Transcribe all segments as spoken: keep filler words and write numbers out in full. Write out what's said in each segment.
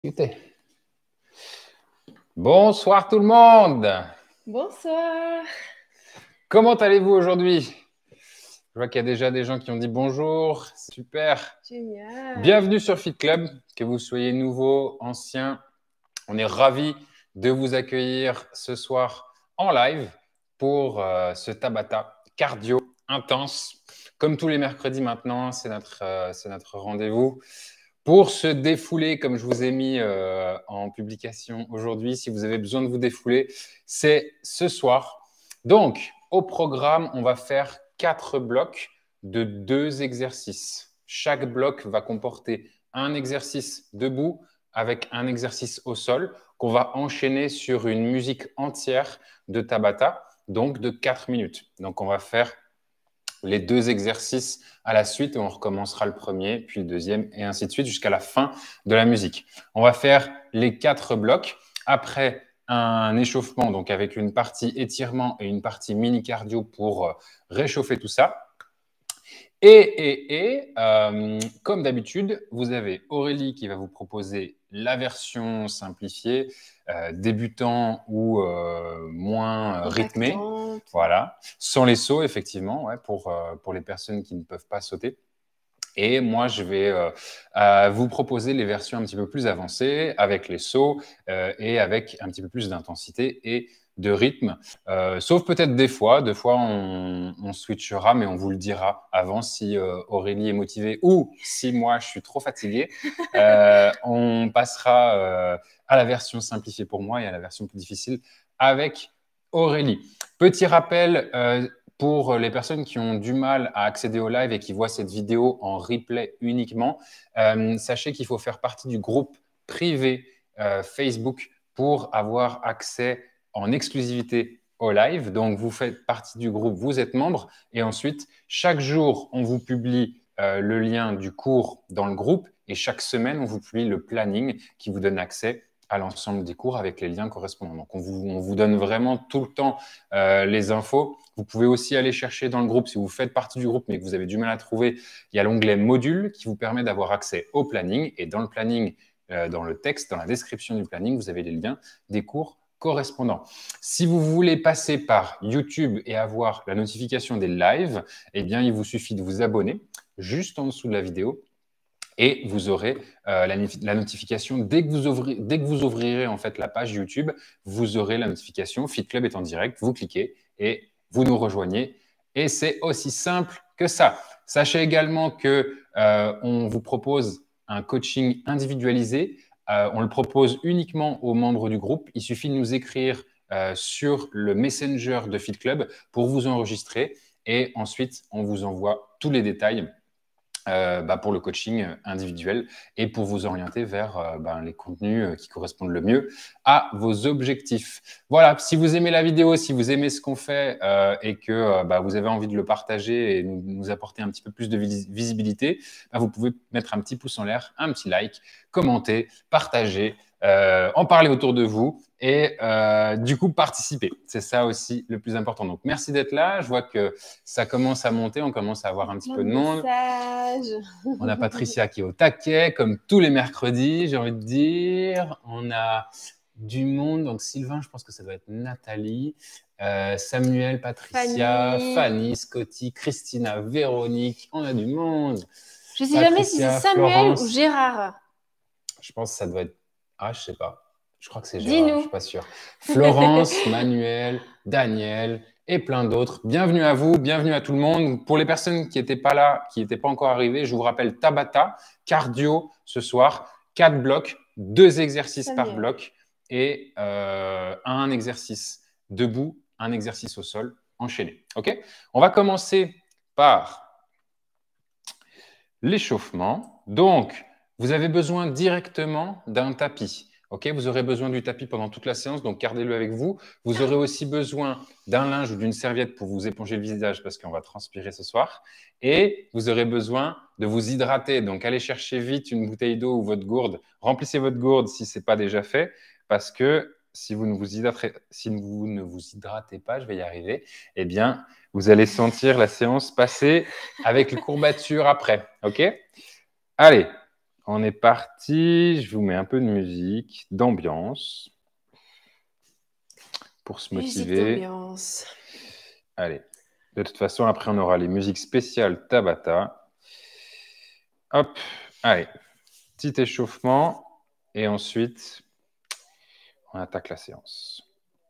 Écoutez. Bonsoir tout le monde. Bonsoir. Comment allez-vous aujourd'hui? Je vois qu'il y a déjà des gens qui ont dit bonjour. Super. Génial. Bienvenue sur Fit Club. Que vous soyez nouveau, ancien, on est ravis de vous accueillir ce soir en live pour euh, ce Tabata cardio intense. Comme tous les mercredis maintenant, c'est notre, euh, c'est notre rendez-vous. Pour se défouler, comme je vous ai mis euh, en publication aujourd'hui, si vous avez besoin de vous défouler, c'est ce soir. Donc, au programme, on va faire quatre blocs de deux exercices. Chaque bloc va comporter un exercice debout avec un exercice au sol qu'on va enchaîner sur une musique entière de Tabata, donc de quatre minutes. Donc, on va faire les deux exercices à la suite et on recommencera le premier, puis le deuxième et ainsi de suite jusqu'à la fin de la musique. On va faire les quatre blocs. Après un échauffement, donc avec une partie étirement et une partie mini cardio pour réchauffer tout ça. Et, et, et euh, comme d'habitude, vous avez Aurélie qui va vous proposer la version simplifiée, euh, débutant ou euh, moins rythmée. Impactante. Voilà, sans les sauts, effectivement, ouais, pour, euh, pour les personnes qui ne peuvent pas sauter. Et moi, je vais euh, euh, vous proposer les versions un petit peu plus avancées avec les sauts euh, et avec un petit peu plus d'intensité et de rythme. Euh, sauf peut-être des fois, deux fois on, on switchera, mais on vous le dira avant si euh, Aurélie est motivée ou si moi je suis trop fatigué. Euh, on passera euh, à la version simplifiée pour moi et à la version plus difficile avec Aurélie. Petit rappel, euh, pour les personnes qui ont du mal à accéder au live et qui voient cette vidéo en replay uniquement, euh, sachez qu'il faut faire partie du groupe privé euh, Facebook pour avoir accès en exclusivité au live. Donc, vous faites partie du groupe, vous êtes membre. Et ensuite, chaque jour, on vous publie euh, le lien du cours dans le groupe. Et chaque semaine, on vous publie le planning qui vous donne accès à l'ensemble des cours avec les liens correspondants. Donc, on vous, on vous donne vraiment tout le temps euh, les infos. Vous pouvez aussi aller chercher dans le groupe, si vous faites partie du groupe mais que vous avez du mal à trouver, il y a l'onglet module qui vous permet d'avoir accès au planning. Et dans le planning, euh, dans le texte, dans la description du planning, vous avez les liens des cours correspondants. Si vous voulez passer par YouTube et avoir la notification des lives, eh bien, il vous suffit de vous abonner juste en dessous de la vidéo. Et vous aurez euh, la, la notification dès que vous ouvrirez, dès que vous ouvrirez en fait la page YouTube, vous aurez la notification. Fit Club est en direct. Vous cliquez et vous nous rejoignez. Et c'est aussi simple que ça. Sachez également que euh, on vous propose un coaching individualisé. Euh, on le propose uniquement aux membres du groupe. Il suffit de nous écrire euh, sur le Messenger de Fit Club pour vous enregistrer. Et ensuite, on vous envoie tous les détails Euh, bah, pour le coaching individuel et pour vous orienter vers euh, bah, les contenus qui correspondent le mieux à vos objectifs. Voilà, si vous aimez la vidéo, si vous aimez ce qu'on fait euh, et que euh, bah, vous avez envie de le partager et nous, nous apporter un petit peu plus de vis visibilité, bah, vous pouvez mettre un petit pouce en l'air, un petit like, commenter, partager, euh, en parler autour de vous et euh, du coup participer. C'est ça aussi le plus important. Donc merci d'être là. Je vois que ça commence à monter, on commence à avoir un petit peu de monde. On a Patricia qui est au taquet, comme tous les mercredis, j'ai envie de dire. On a du monde, donc Sylvain, je pense que ça doit être Nathalie, euh, Samuel, Patricia, Fanny. Fanny, Scotty, Christina, Véronique. On a du monde. Je ne sais jamais si c'est Samuel Florence. Ou Gérard. Je pense que ça doit être... Ah, je sais pas. Je crois que c'est Gérard, Dis-nous. je suis pas sûr. Florence, Manuel, Daniel et plein d'autres. Bienvenue à vous, bienvenue à tout le monde. Pour les personnes qui n'étaient pas là, qui n'étaient pas encore arrivées, je vous rappelle Tabata, cardio ce soir, quatre blocs, deux exercices Samuel. par bloc et euh, un exercice debout, un exercice au sol enchaîné. Ok ? On va commencer par l'échauffement. Donc, vous avez besoin directement d'un tapis. Ok, vous aurez besoin du tapis pendant toute la séance, donc gardez-le avec vous. Vous aurez aussi besoin d'un linge ou d'une serviette pour vous éponger le visage parce qu'on va transpirer ce soir. Et vous aurez besoin de vous hydrater. Donc, allez chercher vite une bouteille d'eau ou votre gourde. Remplissez votre gourde si ce n'est pas déjà fait parce que si vous ne vous hydratez, si vous ne vous hydratez pas, je vais y arriver, eh bien, vous allez sentir la séance passer avec les courbatures après. Ok ? Allez. On est parti. Je vous mets un peu de musique, d'ambiance, pour se motiver. Musique d'ambiance. Allez. De toute façon, après, on aura les musiques spéciales Tabata. Hop. Allez. Petit échauffement. Et ensuite, on attaque la séance.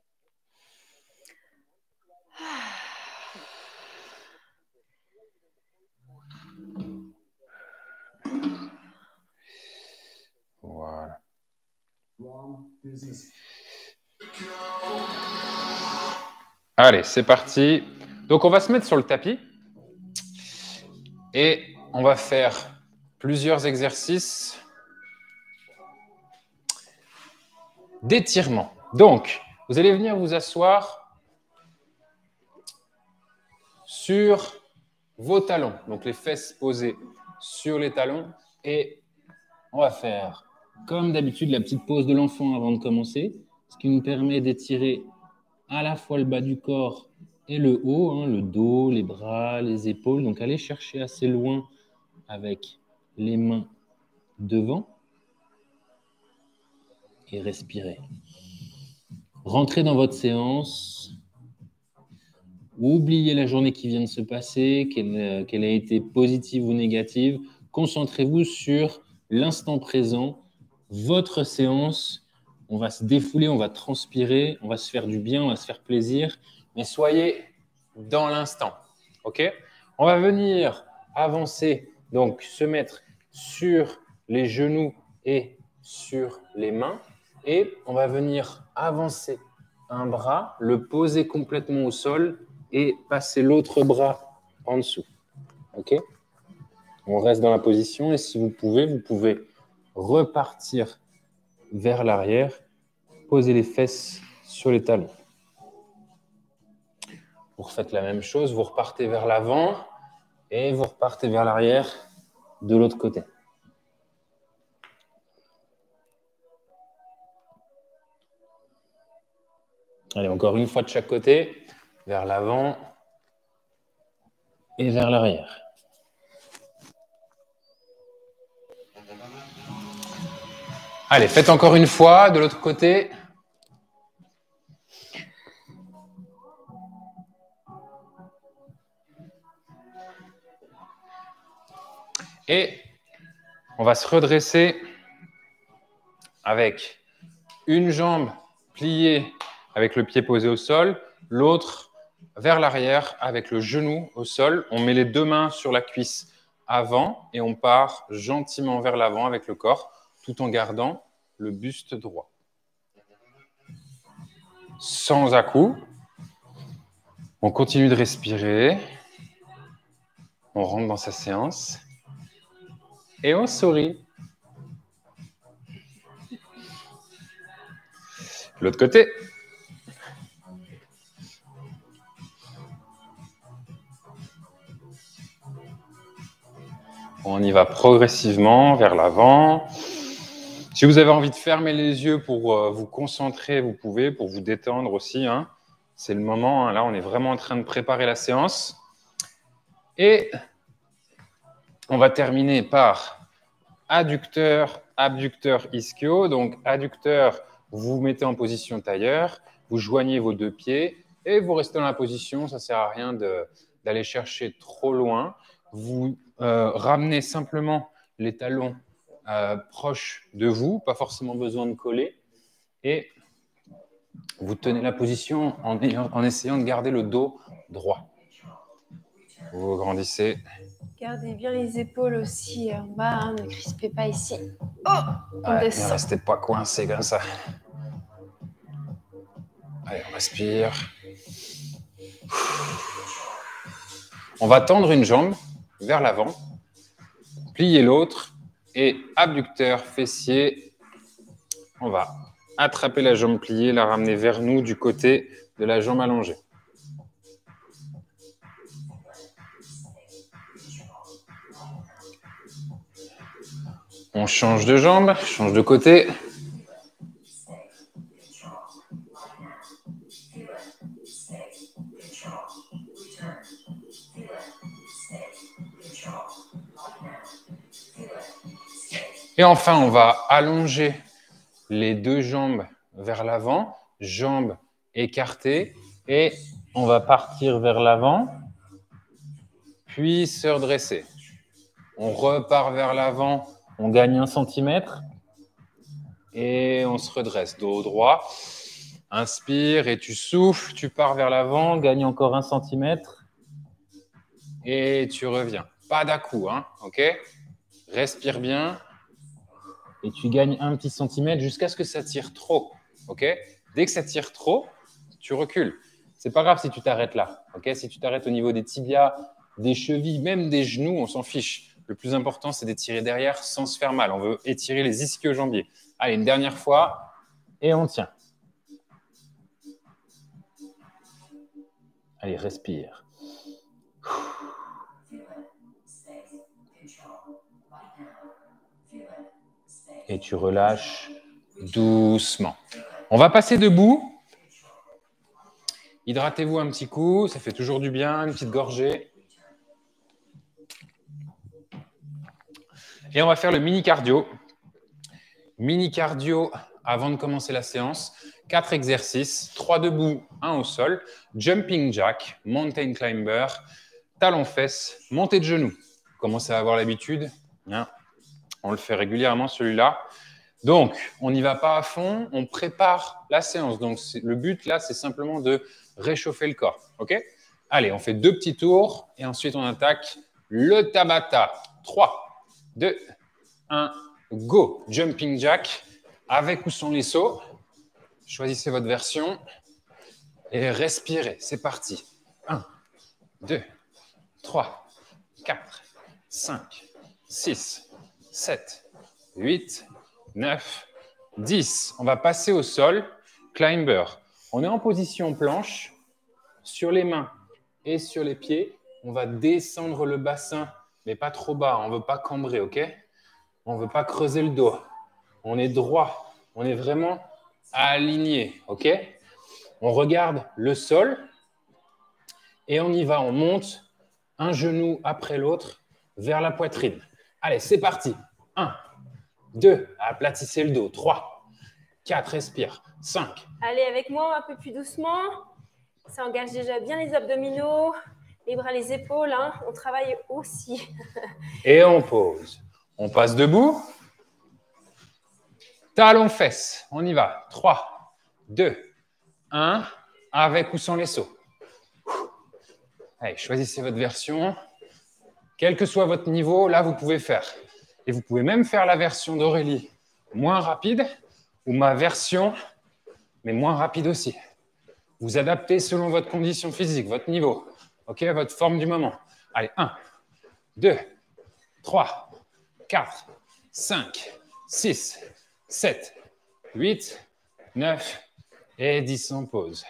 Voilà. Allez, c'est parti. Donc, on va se mettre sur le tapis et on va faire plusieurs exercices d'étirement. Donc, vous allez venir vous asseoir sur vos talons. Donc, les fesses posées sur les talons et on va faire, comme d'habitude, la petite pause de l'enfant avant de commencer, ce qui nous permet d'étirer à la fois le bas du corps et le haut, hein, le dos, les bras, les épaules. Donc, allez chercher assez loin avec les mains devant et respirez. Rentrez dans votre séance. Oubliez la journée qui vient de se passer, qu'elle, qu'elle a été positive ou négative. Concentrez-vous sur l'instant présent, votre séance. On va se défouler, on va transpirer, on va se faire du bien, on va se faire plaisir. Mais soyez dans l'instant. OK ? On va venir avancer, donc se mettre sur les genoux et sur les mains. Et on va venir avancer un bras, le poser complètement au sol et passer l'autre bras en dessous. OK ? On reste dans la position et si vous pouvez, vous pouvez repartir vers l'arrière, poser les fesses sur les talons. Vous refaites la même chose, vous repartez vers l'avant et vous repartez vers l'arrière de l'autre côté. Allez, encore une fois de chaque côté, vers l'avant et vers l'arrière. Allez, faites encore une fois de l'autre côté. Et on va se redresser avec une jambe pliée avec le pied posé au sol, l'autre vers l'arrière avec le genou au sol. On met les deux mains sur la cuisse avant et on part gentiment vers l'avant avec le corps tout en gardant le buste droit. Sans à-coups. On continue de respirer. On rentre dans sa séance. Et on sourit. L'autre côté. On y va progressivement vers l'avant. Si vous avez envie de fermer les yeux pour euh, vous concentrer, vous pouvez, pour vous détendre aussi. Hein. C'est le moment. Hein. Là, on est vraiment en train de préparer la séance. Et on va terminer par adducteur, abducteur, ischio. Donc, adducteur, vous vous mettez en position tailleur, vous joignez vos deux pieds et vous restez dans la position. Ça ne sert à rien de, d'aller chercher trop loin. Vous euh, ramenez simplement les talons euh, proches de vous, pas forcément besoin de coller. Et vous tenez la position en, en essayant de garder le dos droit. Vous grandissez. Gardez bien les épaules aussi en bas, hein, ne crispez pas ici. Oh, on ouais, descend. Ne restez pas coincé comme ça. Allez, on respire. On va tendre une jambe vers l'avant, plier l'autre et abducteur, fessier. On va attraper la jambe pliée, la ramener vers nous du côté de la jambe allongée. On change de jambe, change de côté. Et enfin, on va allonger les deux jambes vers l'avant, jambes écartées, et on va partir vers l'avant, puis se redresser. On repart vers l'avant, on gagne un centimètre, et on se redresse, dos droit. Inspire et tu souffles, tu pars vers l'avant, gagne encore un centimètre, et tu reviens. Pas d'à-coup, hein, ok? Respire bien. Et tu gagnes un petit centimètre jusqu'à ce que ça tire trop. Ok? Dès que ça tire trop, tu recules. C'est pas grave si tu t'arrêtes là. Ok? Si tu t'arrêtes au niveau des tibias, des chevilles, même des genoux, on s'en fiche. Le plus important, c'est d'étirer derrière sans se faire mal. On veut étirer les ischio-jambiers. Allez, une dernière fois. Et on tient. Allez, respire. Et tu relâches doucement. On va passer debout. Hydratez-vous un petit coup, ça fait toujours du bien, une petite gorgée. Et on va faire le mini cardio. Mini cardio avant de commencer la séance. Quatre exercices, trois debout, un au sol. Jumping jack, mountain climber, talons fesses, montée de genoux. Vous commencez à avoir l'habitude. Hein, on le fait régulièrement celui-là. Donc, on n'y va pas à fond, on prépare la séance. Donc, le but là, c'est simplement de réchauffer le corps. Ok? Allez, on fait deux petits tours et ensuite on attaque le Tabata. trois, deux, un, go. Jumping jack avec ou sans les sauts. Choisissez votre version et respirez. C'est parti. un, deux, trois, quatre, cinq, six, sept, huit, neuf, dix. On va passer au sol. Climber. On est en position planche. Sur les mains et sur les pieds, on va descendre le bassin, mais pas trop bas. On ne veut pas cambrer, ok? On ne veut pas creuser le dos. On est droit. On est vraiment aligné, ok? On regarde le sol et on y va. On monte un genou après l'autre vers la poitrine. Allez, c'est parti. un, deux, aplatissez le dos. trois, quatre, respire. cinq. Allez, avec moi, un peu plus doucement. Ça engage déjà bien les abdominaux, les bras, les épaules. Hein. On travaille aussi. Et on pose. On passe debout. Talons fesses. On y va. trois, deux, un. Avec ou sans les sauts. Allez, choisissez votre version. Quel que soit votre niveau, là, vous pouvez faire. Et vous pouvez même faire la version d'Aurélie moins rapide ou ma version, mais moins rapide aussi. Vous adaptez selon votre condition physique, votre niveau, ok, votre forme du moment. Allez, un, deux, trois, quatre, cinq, six, sept, huit, neuf et dix en pause.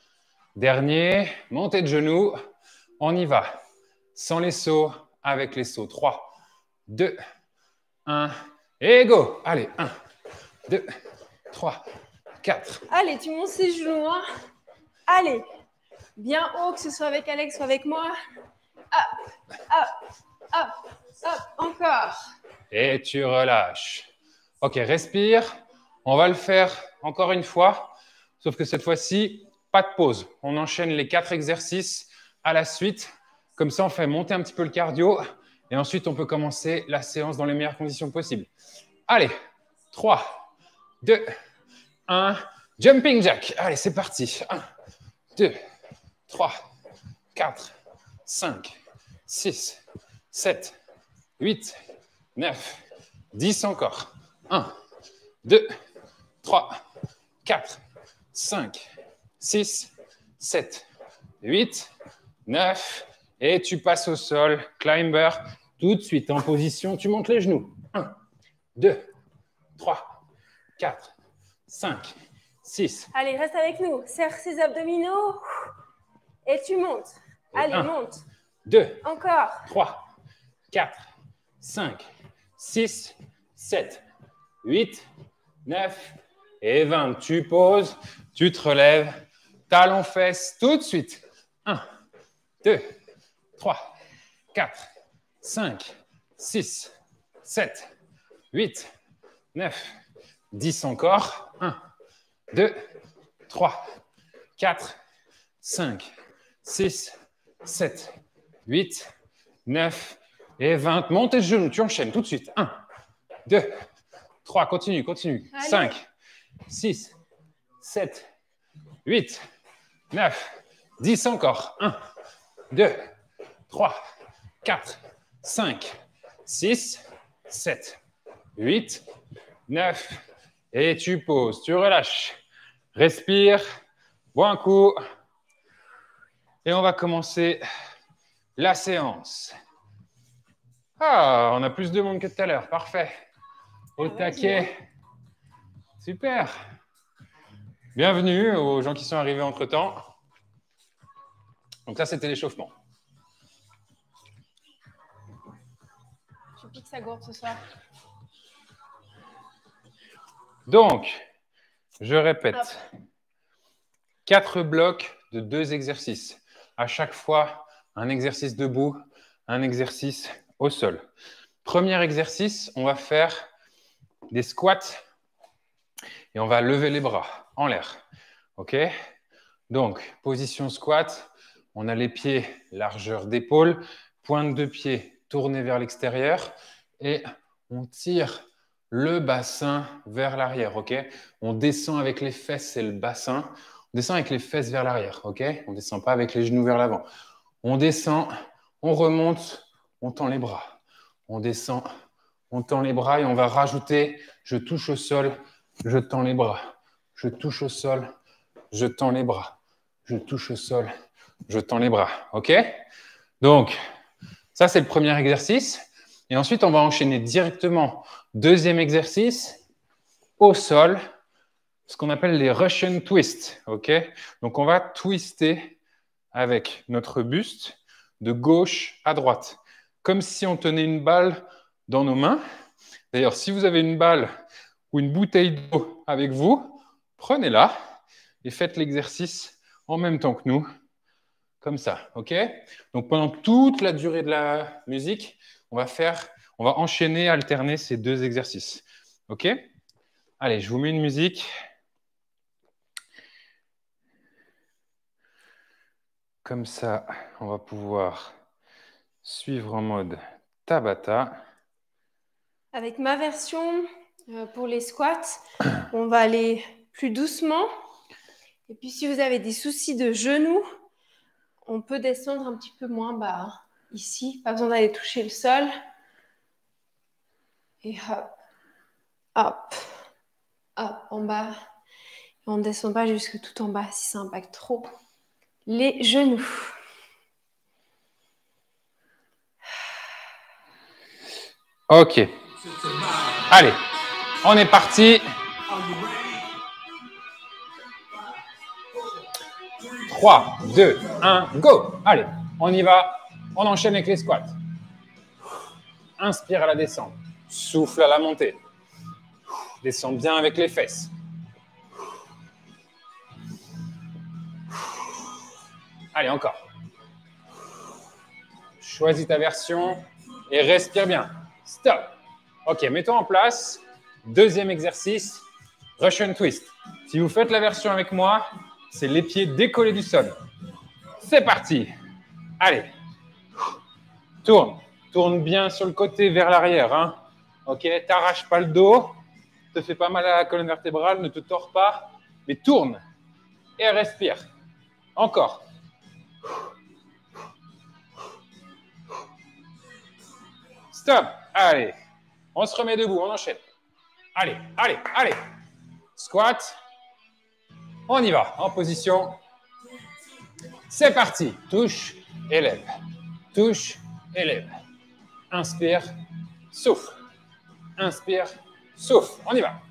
Dernier, montée de genoux, on y va. Sans les sauts, avec les sauts. trois, deux, un, et go. Allez, un, deux, trois, quatre. Allez, tu montes ces genoux, hein. Allez, bien haut, que ce soit avec Alex ou avec moi. Hop, hop, hop, hop, encore. Et tu relâches. Ok, respire. On va le faire encore une fois, sauf que cette fois-ci, pas de pause. On enchaîne les quatre exercices à la suite. Comme ça, on fait monter un petit peu le cardio et ensuite, on peut commencer la séance dans les meilleures conditions possibles. Allez, trois, deux, un, jumping jack. Allez, c'est parti. un, deux, trois, quatre, cinq, six, sept, huit, neuf, dix encore. un, deux, trois, quatre, cinq, six, sept, huit, neuf. Et tu passes au sol, climber, tout de suite en position. Tu montes les genoux. un, deux, trois, quatre, cinq, six. Allez, reste avec nous. Serre ses abdominaux. Et tu montes. Allez, un, monte. deux, encore. trois, quatre, cinq, six, sept, huit, neuf et vingt. Tu poses, tu te relèves. Talons fesses tout de suite. un, deux, trois, quatre, cinq, six, sept, huit, neuf, dix encore. un, deux, trois, quatre, cinq, six, sept, huit, neuf et vingt. Montez le genou, tu enchaînes tout de suite. un, deux, trois, continue, continue. Allez. cinq, six, sept, huit, neuf, dix encore. un, deux, trois, quatre, cinq, six, sept, huit, neuf. Et tu poses, tu relâches. Respire, bois un coup. Et on va commencer la séance. Ah, on a plus de monde que tout à l'heure. Parfait. Au taquet. Super. Bienvenue aux gens qui sont arrivés entre-temps. Donc ça, c'était l'échauffement. Je pique sa gourde ce soir. Donc, je répète. Hop. Quatre blocs de deux exercices. À chaque fois, un exercice debout, un exercice au sol. Premier exercice, on va faire des squats et on va lever les bras en l'air. OK? Donc, position squat, on a les pieds largeur d'épaule, pointe de pied tournée vers l'extérieur et on tire le bassin vers l'arrière. OK? On descend avec les fesses et le bassin. On descend avec les fesses vers l'arrière. OK? On ne descend pas avec les genoux vers l'avant. On descend, on remonte, on tend les bras. On descend, on tend les bras et on va rajouter, je touche au sol, je tends les bras. Je touche au sol, je tends les bras. Je touche au sol, je tends les bras. OK? Donc, ça, c'est le premier exercice. Et ensuite, on va enchaîner directement. Deuxième exercice, au sol, ce qu'on appelle les Russian twists. OK? Donc, on va twister avec notre buste de gauche à droite. Comme si on tenait une balle dans nos mains. D'ailleurs, si vous avez une balle ou une bouteille d'eau avec vous, prenez-la et faites l'exercice en même temps que nous, comme ça. OK? Donc, pendant toute la durée de la musique, on va faire, on va enchaîner, alterner ces deux exercices. OK? Allez, je vous mets une musique. Comme ça, on va pouvoir suivre en mode Tabata. Avec ma version euh, pour les squats, on va aller plus doucement. Et puis, si vous avez des soucis de genoux, on peut descendre un petit peu moins bas. Ici, pas besoin d'aller toucher le sol. Et hop, hop, hop, en bas. Et on ne descend pas jusque tout en bas si ça impacte trop les genoux. OK. Allez, on est parti. trois, deux, un, go. Allez, on y va. On enchaîne avec les squats. Inspire à la descente. Souffle à la montée. Descends bien avec les fesses. Allez, encore. Choisis ta version et respire bien. Stop. OK, mets-toi en place. Deuxième exercice, Russian twist. Si vous faites la version avec moi, c'est les pieds décollés du sol. C'est parti. Allez. Tourne. Tourne bien sur le côté vers l'arrière. Hein. OK, t'arraches pas le dos. Te fais pas mal à la colonne vertébrale. Ne te tords pas. Mais tourne. Et respire. Encore. Stop. Allez. On se remet debout. On enchaîne. Allez, allez, allez. Squat. On y va. En position. C'est parti. Touche, élève. Touche, élève. Inspire, souffle. Inspire, souffle. On y va.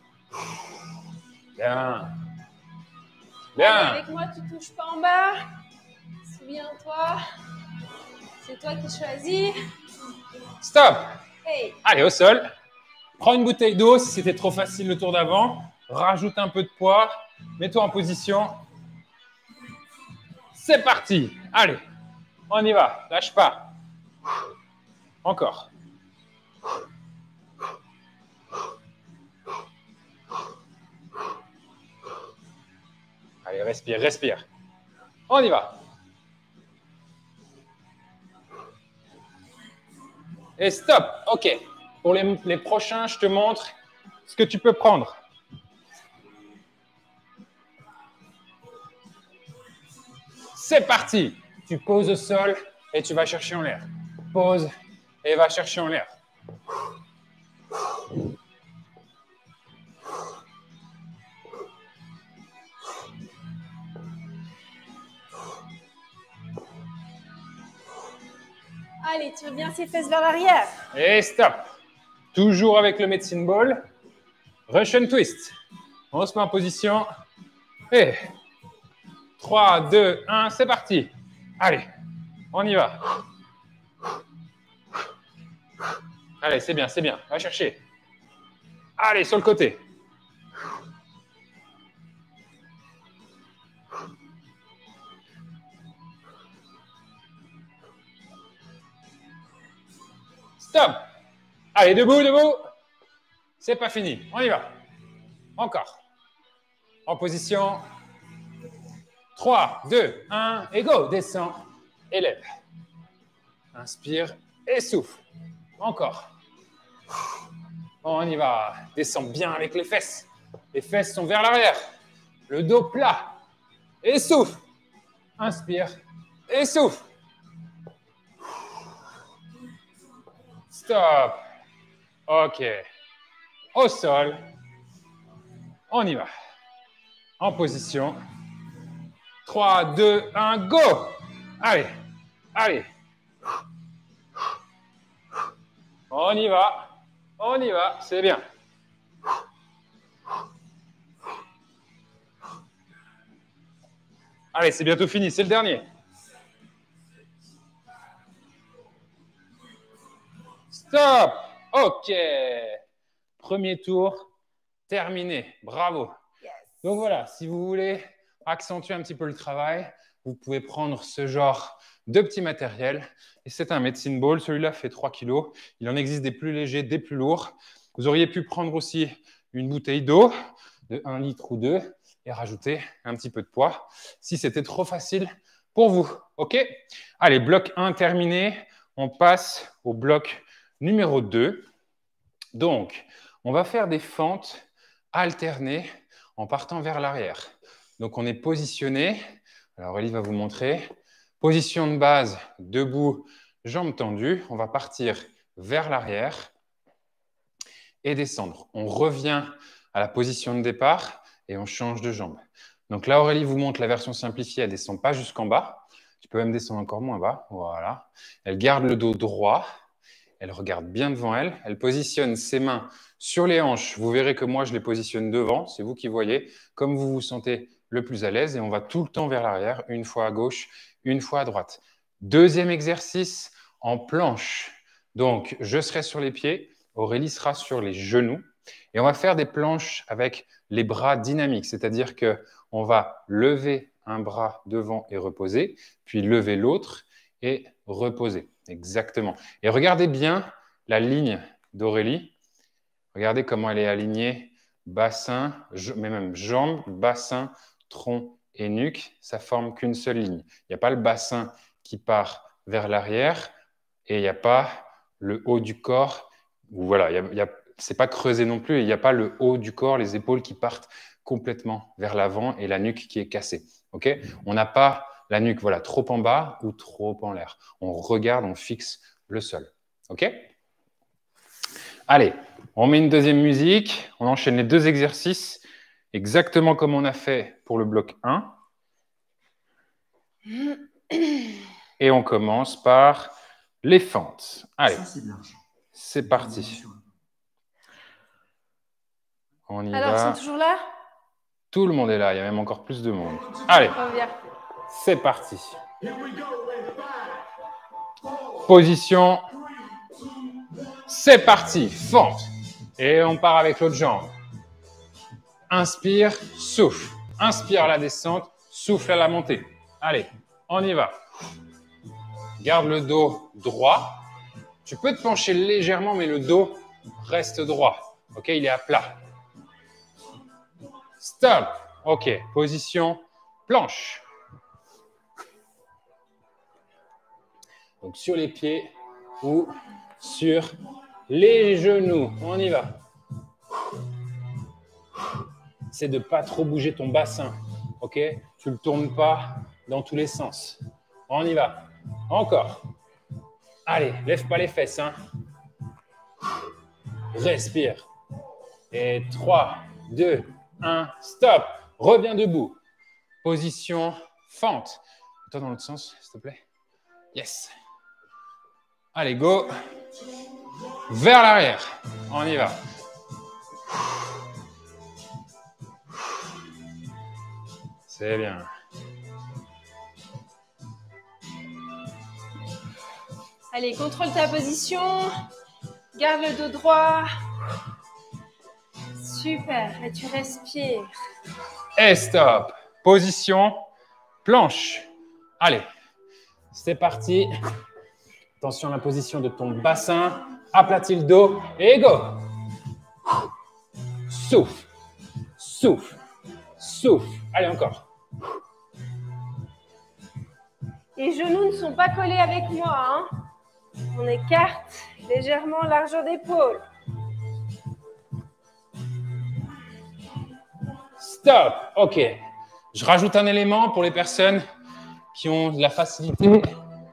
Bien. Bien. Allez, avec moi, tu ne touches pas en bas. Souviens-toi. C'est toi qui choisis. Stop. Hey. Allez, au sol. Prends une bouteille d'eau si c'était trop facile le tour d'avant. Rajoute un peu de poids. Mets-toi en position. C'est parti. Allez, on y va. Lâche pas. Encore. Allez, respire, respire. On y va. Et stop. OK. Pour les, les prochains, je te montre ce que tu peux prendre. C'est parti. Tu poses au sol et tu vas chercher en l'air. Pose et va chercher en l'air. Allez, tire bien ses fesses vers l'arrière. Et stop. Toujours avec le medicine ball. Russian twist. On se met en position. Et trois, deux, un, c'est parti. Allez, on y va. Allez, c'est bien, c'est bien. Va chercher. Allez, sur le côté. Stop. Allez, debout, debout. C'est pas fini. On y va. Encore. En position. trois, deux, un, et go. Descends, élève. Inspire et souffle. Encore. On y va. Descends bien avec les fesses. Les fesses sont vers l'arrière. Le dos plat. Et souffle. Inspire et souffle. Stop. OK. Au sol. On y va. En position. trois, deux, un, go. Allez. Allez. On y va. On y va. C'est bien. Allez, c'est bientôt fini. C'est le dernier. Stop. OK. Premier tour terminé. Bravo. Yes. Donc voilà, si vous voulez accentuer un petit peu le travail, vous pouvez prendre ce genre de petit matériel. Et c'est un medicine ball. Celui-là fait trois kilos. Il en existe des plus légers, des plus lourds. Vous auriez pu prendre aussi une bouteille d'eau de un litre ou deux et rajouter un petit peu de poids si c'était trop facile pour vous. OK? Allez, bloc un terminé. On passe au bloc numéro deux. Donc, on va faire des fentes alternées en partant vers l'arrière. Donc, on est positionné. Alors, Aurélie va vous montrer. Position de base, debout, jambes tendues. On va partir vers l'arrière et descendre. On revient à la position de départ et on change de jambe. Donc là, Aurélie vous montre la version simplifiée. Elle ne descend pas jusqu'en bas. Tu peux même descendre encore moins bas. Voilà. Elle garde le dos droit. Elle regarde bien devant elle. Elle positionne ses mains sur les hanches. Vous verrez que moi, je les positionne devant. C'est vous qui voyez comme vous vous sentez le plus à l'aise. Et on va tout le temps vers l'arrière, une fois à gauche, une fois à droite. Deuxième exercice en planche. Donc, je serai sur les pieds. Aurélie sera sur les genoux. Et on va faire des planches avec les bras dynamiques. C'est-à-dire qu'on va lever un bras devant et reposer, puis lever l'autre et reposer. Exactement. Et regardez bien la ligne d'Aurélie. Regardez comment elle est alignée. Bassin, mais même jambes, bassin, tronc et nuque. Ça ne forme qu'une seule ligne. Il n'y a pas le bassin qui part vers l'arrière et il n'y a pas le haut du corps. Voilà, il y a, ce n'est pas creusé non plus. Il n'y a pas le haut du corps, les épaules qui partent complètement vers l'avant et la nuque qui est cassée. Okay ? On n'a pas la nuque voilà, trop en bas ou trop en l'air. On regarde, on fixe le sol. OK ? Allez, on met une deuxième musique. On enchaîne les deux exercices exactement comme on a fait pour le bloc un. Et on commence par les fentes. Allez, c'est parti. On y Alors, va. ils sont toujours là ? Tout le monde est là. Il y a même encore plus de monde. Allez, c'est parti. Position. C'est parti. Fente. Et on part avec l'autre jambe. Inspire, souffle. Inspire à la descente, souffle à la montée. Allez, on y va. Garde le dos droit. Tu peux te pencher légèrement, mais le dos reste droit. OK, il est à plat. Stop. OK, position planche. Donc, sur les pieds ou sur les genoux. On y va. C'est de ne pas trop bouger ton bassin. Ok? Tu ne le tournes pas dans tous les sens. On y va. Encore. Allez, lève pas les fesses. Hein. Respire. Et trois, deux, un, stop. Reviens debout. Position fente. Toi dans l'autre sens, s'il te plaît. Yes. Allez, go. Vers l'arrière. On y va. C'est bien. Allez, contrôle ta position. Garde le dos droit. Super. Et tu respires. Et stop. Position planche. Allez, c'est parti. Attention à la position de ton bassin. Aplatis le dos et go. Souffle. Souffle. Souffle. Allez, encore. Les genoux ne sont pas collés avec moi. Hein. On écarte légèrement largeur d'épaule. Stop. OK. Je rajoute un élément pour les personnes qui ont de la facilité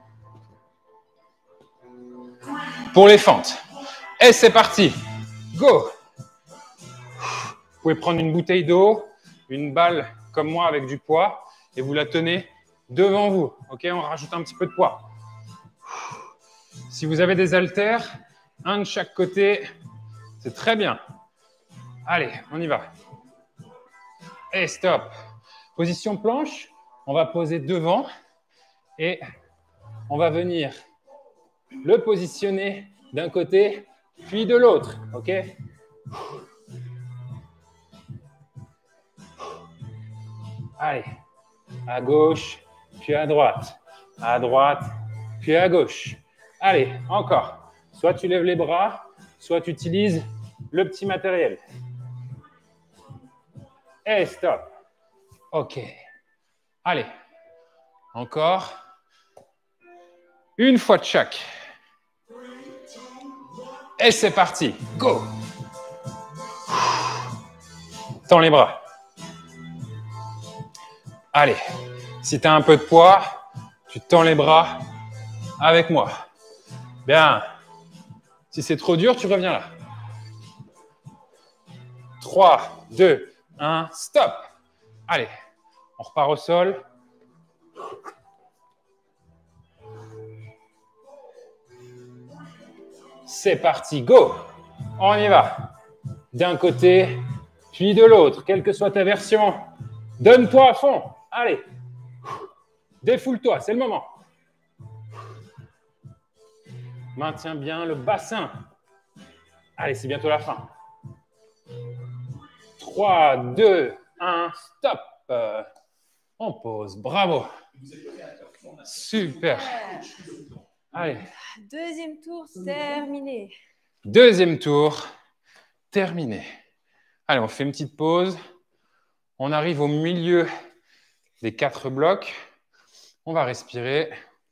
pour les fentes. Et c'est parti. Go. Vous pouvez prendre une bouteille d'eau, une balle comme moi avec du poids et vous la tenez devant vous. OK, on rajoute un petit peu de poids. Si vous avez des haltères, un de chaque côté, c'est très bien. Allez, on y va. Et stop. Position planche, on va poser devant et on va venir le positionner d'un côté puis de l'autre. OK? Allez, à gauche, puis à droite. À droite, puis à gauche. Allez, encore. Soit tu lèves les bras, soit tu utilises le petit matériel. Et stop. OK. Allez, encore. Une fois de chaque. Et c'est parti. Go. Tends les bras. Allez, si tu as un peu de poids, tu tends les bras avec moi. Bien. Si c'est trop dur, tu reviens là. trois, deux, un, stop. Allez, on repart au sol. C'est parti, go. On y va. D'un côté, puis de l'autre, quelle que soit ta version. Donne-toi à fond. Allez, défoule-toi, c'est le moment. Maintiens bien le bassin. Allez, c'est bientôt la fin. trois, deux, un, stop. Euh, on pose, bravo. Super. Allez. Deuxième tour, terminé. Deuxième tour, terminé. Allez, on fait une petite pause. On arrive au milieu des quatre blocs. On va respirer.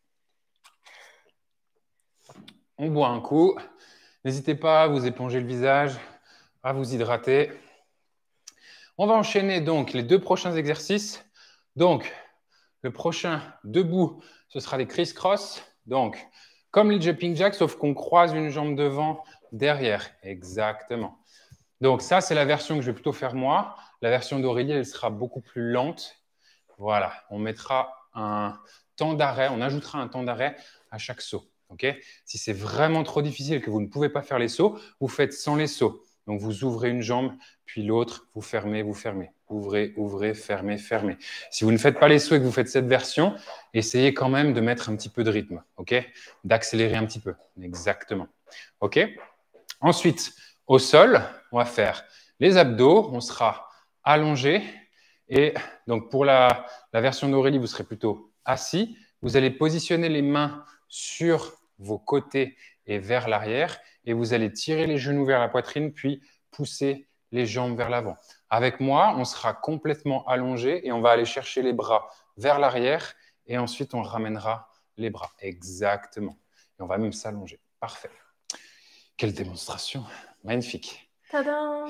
On boit un coup. N'hésitez pas à vous éponger le visage, à vous hydrater. On va enchaîner donc les deux prochains exercices. Donc, le prochain debout, ce sera les criss-cross. Donc, comme les jumping jacks, sauf qu'on croise une jambe devant, derrière. Exactement. Donc, ça, c'est la version que je vais plutôt faire moi. La version d'Aurélie, elle sera beaucoup plus lente. Voilà, on mettra un temps d'arrêt, on ajoutera un temps d'arrêt à chaque saut. Okay? Si c'est vraiment trop difficile et que vous ne pouvez pas faire les sauts, vous faites sans les sauts. Donc, vous ouvrez une jambe, puis l'autre, vous fermez, vous fermez. Ouvrez, ouvrez, fermez, fermez. Si vous ne faites pas les sauts et que vous faites cette version, essayez quand même de mettre un petit peu de rythme, okay? D'accélérer un petit peu. Exactement. OK? Ensuite, au sol, on va faire les abdos. On sera allongé. Et donc, pour la, la version d'Aurélie, vous serez plutôt assis. Vous allez positionner les mains sur vos côtés et vers l'arrière. Et vous allez tirer les genoux vers la poitrine, puis pousser les jambes vers l'avant. Avec moi, on sera complètement allongé et on va aller chercher les bras vers l'arrière et ensuite on ramènera les bras. Exactement. Et on va même s'allonger. Parfait. Quelle démonstration. Magnifique. Tadam.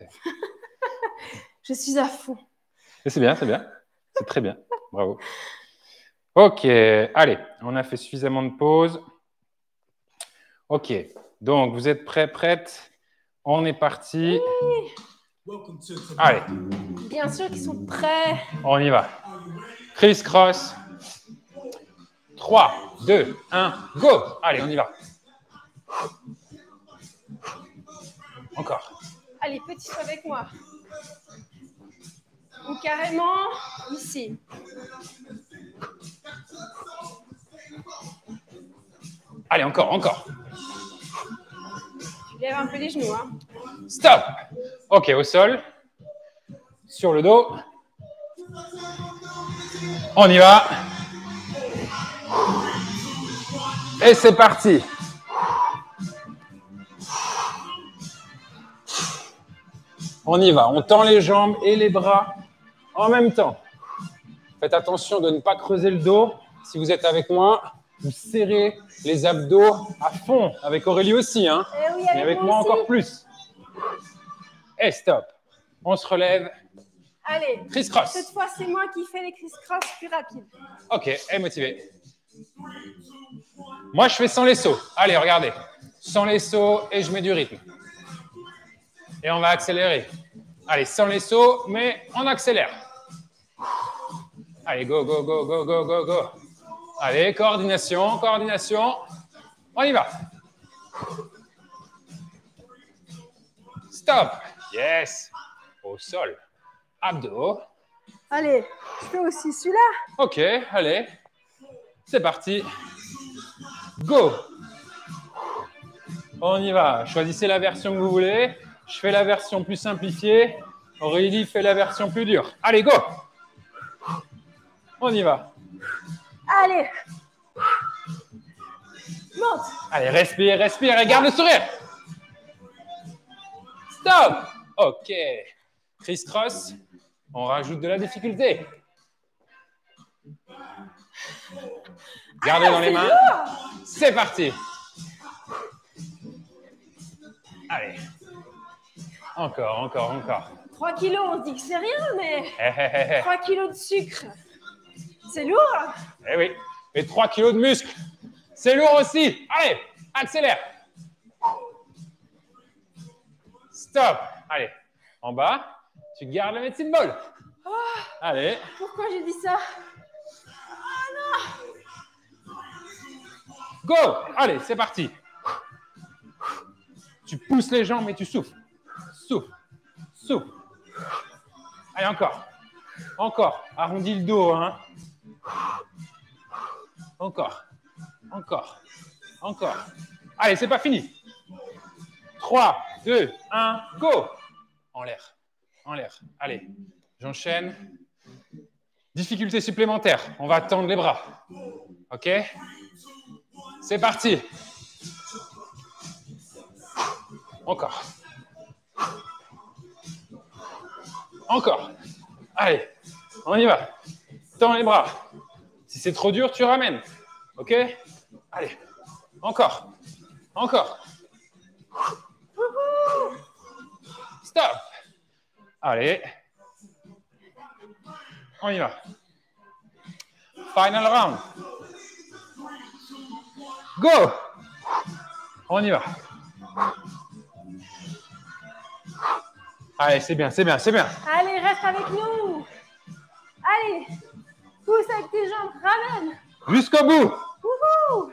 Je suis à fond. C'est bien, c'est bien. C'est très bien. Bravo. Ok, allez, on a fait suffisamment de pauses. Ok, donc vous êtes prêts, prêtes? On est parti. Oui. Allez. Bien sûr qu'ils sont prêts. On y va. Criss-cross. trois, deux, un, go! Allez, on y va. Encore. Allez, petit avec moi. Ou carrément ici. Allez, encore, encore. Tu lèves un peu les genoux. Hein. Stop. Ok, au sol. Sur le dos. On y va. Et c'est parti. On y va. On tend les jambes et les bras en même temps. Faites attention de ne pas creuser le dos. Si vous êtes avec moi, vous serrez les abdos à fond. Avec Aurélie aussi, hein. Eh oui, avec mais avec moi, moi aussi. encore plus. Et stop. On se relève. Allez. Criss-cross. Cette fois, c'est moi qui fais les criss-cross plus rapides. Ok, et motivé. Moi, je fais sans les sauts. Allez, regardez. Sans les sauts et je mets du rythme. Et on va accélérer. Allez, sans les sauts, mais on accélère. Allez, go, go, go, go, go, go, go. Allez, coordination, coordination. On y va. Stop. Yes. Au sol. Abdos. Allez, je fais aussi celui-là. Ok, allez. C'est parti. Go. On y va. Choisissez la version que vous voulez. Je fais la version plus simplifiée. Aurélie fait la version plus dure. Allez, go. On y va. Allez. Monte. Allez, respire, respire et garde le sourire. Stop. Ok. Criss-cross. On rajoute de la difficulté. Gardez ah, dans les mains. C'est parti. Allez. Encore, encore, encore. trois kilos, on se dit que c'est rien, mais Hey, hey, hey, hey. trois kilos de sucre, c'est lourd. Eh oui. Et trois kilos de muscles. C'est lourd aussi. Allez, accélère. Stop. Allez, en bas, tu gardes la médecine ball. Oh, Allez. pourquoi j'ai dit ça? Ah non. Go. Allez, c'est parti. Tu pousses les jambes et tu souffles. Souffle. Souffle. Allez, encore. Encore. Arrondis le dos. Hein. Encore. Encore. Encore. Allez, c'est pas fini. trois, deux, un, go. En l'air. En l'air. Allez, j'enchaîne. Difficulté supplémentaire. On va tendre les bras. OK? C'est parti. Encore. Encore. Allez, on y va. Tends les bras. Si c'est trop dur, tu ramènes. OK? Allez, encore. Encore. Stop. Allez. On y va. Final round. Go. On y va. Allez, c'est bien, c'est bien, c'est bien. Allez, reste avec nous. Allez, pousse avec tes jambes, ramène. Jusqu'au bout. Wouhou.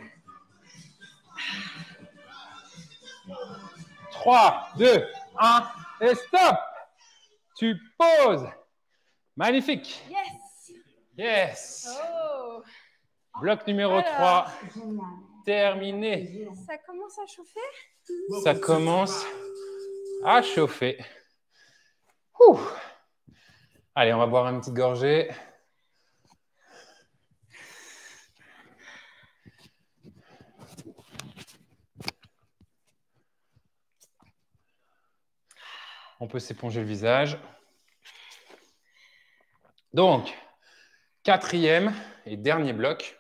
trois, deux, un, et stop. Tu poses. Magnifique. Yes. Yes. Oh. Bloc numéro Alors. trois. Terminé. Ça commence à chauffer? Ça commence à chauffer. Ouh. Allez, on va boire une petite gorgée. On peut s'éponger le visage. Donc, quatrième et dernier bloc,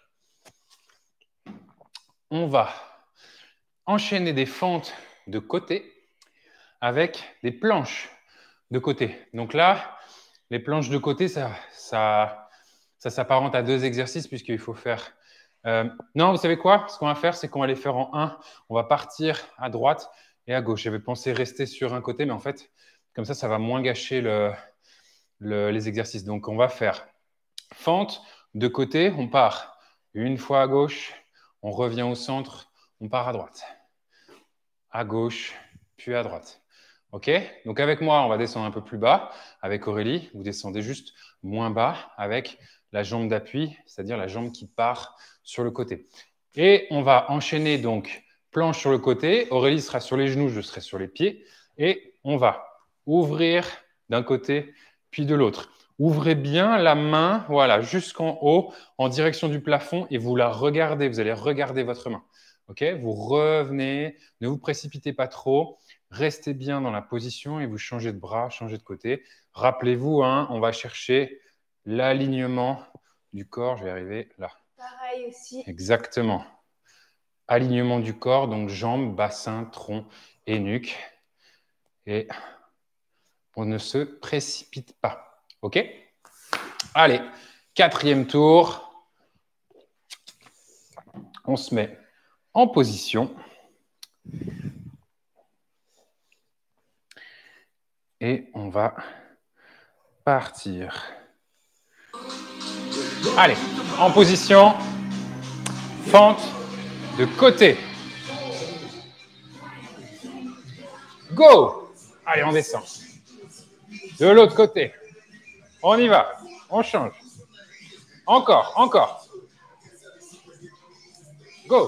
on va enchaîner des fentes de côté avec des planches de côté. Donc là, les planches de côté, ça, ça, ça s'apparente à deux exercices puisqu'il faut faire… Euh, non, vous savez quoi? Ce qu'on va faire, c'est qu'on va les faire en un. On va partir à droite et à gauche. J'avais pensé rester sur un côté, mais en fait, comme ça, ça va moins gâcher le, le, les exercices. Donc, on va faire fente de côté. On part une fois à gauche, on revient au centre, on part à droite. À gauche, puis à droite. OK? Donc, avec moi, on va descendre un peu plus bas. Avec Aurélie, vous descendez juste moins bas avec la jambe d'appui, c'est-à-dire la jambe qui part sur le côté. Et on va enchaîner donc planche sur le côté. Aurélie sera sur les genoux, je serai sur les pieds. Et on va ouvrir d'un côté, puis de l'autre. Ouvrez bien la main, voilà, jusqu'en haut, en direction du plafond, et vous la regardez. Vous allez regarder votre main. OK? Vous revenez, ne vous précipitez pas trop. Restez bien dans la position et vous changez de bras, changez de côté. Rappelez-vous, hein, on va chercher l'alignement du corps. Je vais arriver là. Pareil aussi. Exactement. Alignement du corps, donc jambes, bassin, tronc et nuque. Et on ne se précipite pas. OK? Allez, quatrième tour. On se met en position. Et on va partir. Allez, en position, fente de côté. Go! Allez, on descend. De l'autre côté. On y va. On change. Encore, encore. Go!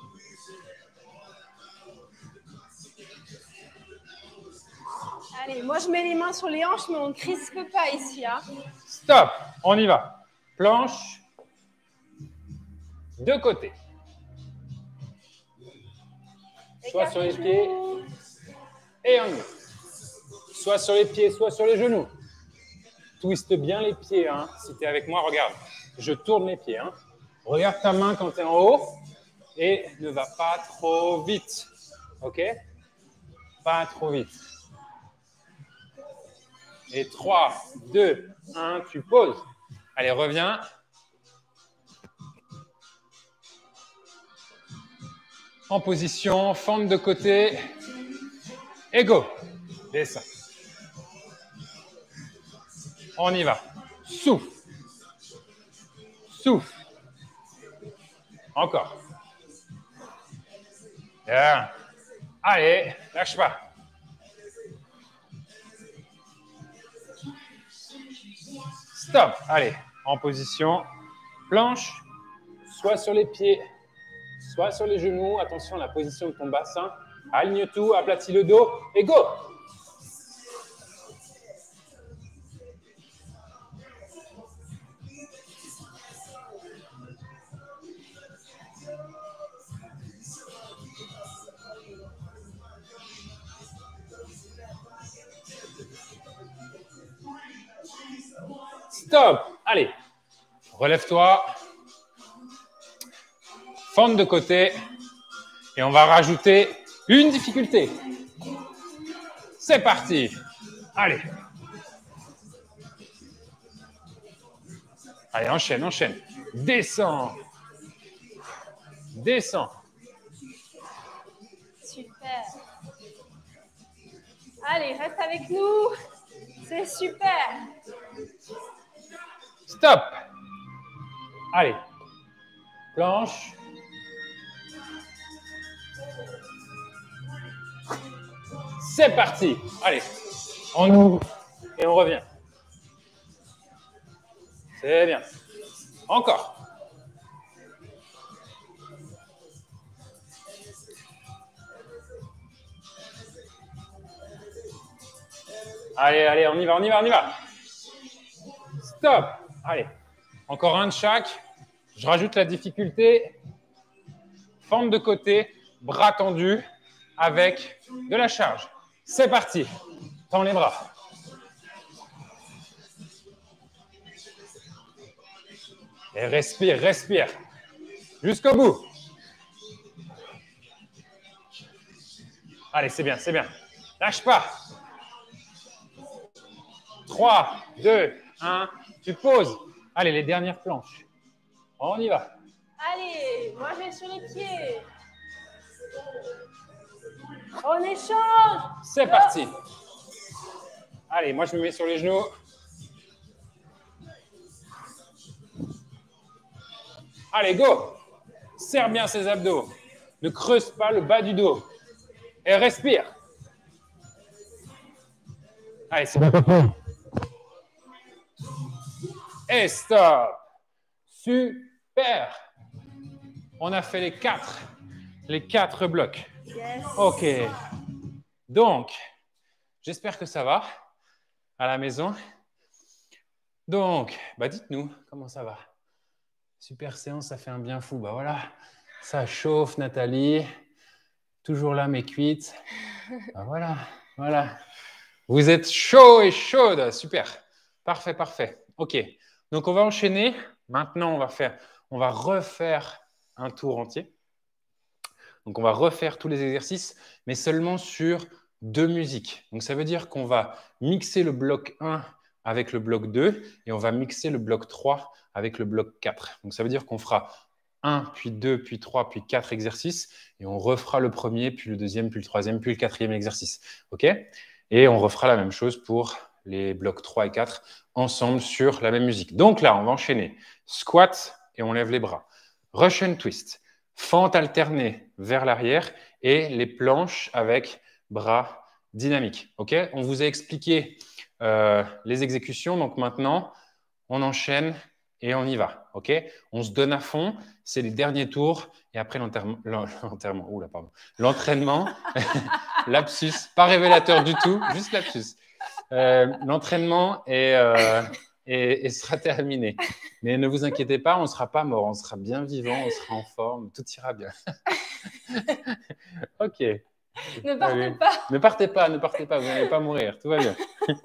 Allez, moi je mets les mains sur les hanches, mais on ne crispe pas ici. Hein. Stop! On y va. Planche. De côté. Soit sur les pieds et en haut. Soit sur les pieds, soit sur les genoux. Twiste bien les pieds. Hein. Si tu es avec moi, regarde. Je tourne les pieds. Hein. Regarde ta main quand tu es en haut et ne va pas trop vite. OK? Pas trop vite. Et trois, deux, un, tu poses. Allez, reviens. En position, fente de côté. Et go. Descends. On y va. Souffle. Souffle. Encore. Bien. Allez, lâche pas. Stop. Allez, en position. Planche, soit sur les pieds, soit sur les genoux. Attention à la position de ton bassin. Aligne tout, aplatis le dos et go. Stop. Allez, relève-toi. Fente de côté. Et on va rajouter une difficulté. C'est parti. Allez. Allez, enchaîne, enchaîne. Descends. Descends. Super. Allez, reste avec nous. C'est super. Stop. Allez. Planche. C'est parti. Allez. On ouvre et on revient. C'est bien. Encore. Allez, allez, on y va, on y va, on y va. Stop. Allez. Encore un de chaque. Je rajoute la difficulté. Fente de côté, bras tendus avec de la charge. C'est parti. Tends les bras. Et respire, respire. Jusqu'au bout. Allez, c'est bien, c'est bien. Lâche pas. trois, deux, un. Tu te poses. Allez, les dernières planches. On y va. Allez, moi je vais sur les pieds. On échange. C'est parti. Allez, moi je me mets sur les genoux. Allez, go. Serre bien ses abdos. Ne creuse pas le bas du dos. Et respire. Allez, c'est bon. Et stop. Super. On a fait les quatre, les quatre blocs. Yes. Ok. Donc, j'espère que ça va à la maison. Donc, bah dites-nous comment ça va. Super séance, ça fait un bien fou. Bah voilà, ça chauffe, Nathalie. Toujours là, mes cuites. Bah voilà, voilà. Vous êtes chaud et chaude. Super. Parfait, parfait. Ok. Donc, on va enchaîner. Maintenant, on va faire, on va refaire un tour entier. Donc, on va refaire tous les exercices, mais seulement sur deux musiques. Donc, ça veut dire qu'on va mixer le bloc un avec le bloc deux et on va mixer le bloc trois avec le bloc quatre. Donc, ça veut dire qu'on fera un, puis deux, puis trois, puis quatre exercices et on refera le premier, puis le deuxième, puis le troisième, puis le quatrième exercice. OK ? Et on refera la même chose pour les blocs trois et quatre ensemble sur la même musique. Donc là, on va enchaîner squat et on lève les bras. Russian twist. Fente alternée vers l'arrière et les planches avec bras dynamiques. Ok ? On vous a expliqué euh, les exécutions. Donc maintenant, on enchaîne et on y va. Ok ? On se donne à fond. C'est les derniers tours. Et après l'enterrement, l'enterrement, oula, pardon. L'entraînement, lapsus, pas révélateur du tout, juste lapsus. Euh, l'entraînement est... Euh, Et, et sera terminé. Mais ne vous inquiétez pas, on ne sera pas mort, on sera bien vivant, on sera en forme, tout ira bien. Ok. Ne partez Allez. pas. Ne partez pas, ne partez pas, vous n'allez pas mourir, tout va bien.